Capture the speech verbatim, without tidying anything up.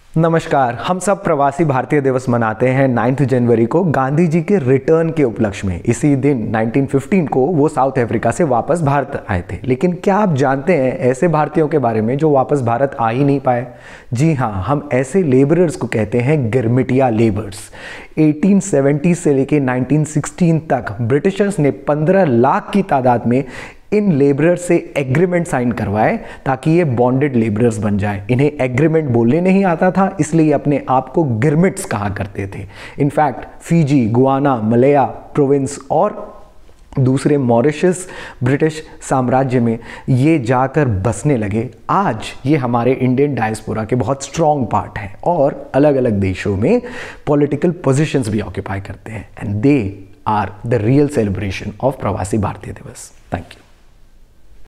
नमस्कार। हम सब प्रवासी भारतीय दिवस मनाते हैं नाइन्थ जनवरी को गांधी जी के रिटर्न के उपलक्ष्य में। इसी दिन नाइनटीन फिफ्टीन को वो साउथ अफ्रीका से वापस भारत आए थे। लेकिन क्या आप जानते हैं ऐसे भारतीयों के बारे में जो वापस भारत आ ही नहीं पाए? जी हाँ, हम ऐसे लेबरर्स को कहते हैं गिरमिटिया लेबर्स। एटीन सेवेंटी से लेकर नाइनटीन सिक्सटीन तक ब्रिटिशर्स ने पंद्रह लाख की तादाद में इन लेबरर्स से एग्रीमेंट साइन करवाए ताकि ये बॉन्डेड लेबरर्स बन जाए। इन्हें एग्रीमेंट बोलने नहीं आता था, इसलिए अपने आप को गिरमिट्स कहा करते थे। In fact Fiji, Guyana, Malaya province और दूसरे मॉरिशस ब्रिटिश साम्राज्य में ये जाकर बसने लगे। आज ये हमारे इंडियन डायस्पोरा के बहुत स्ट्रॉन्ग पार्ट हैं और अलग अलग देशों में पॉलिटिकल पोजीशंस भी ऑक्यूपाई करते हैं। And they are the real celebration of Pravasi Bharatiya Divas. Thank you.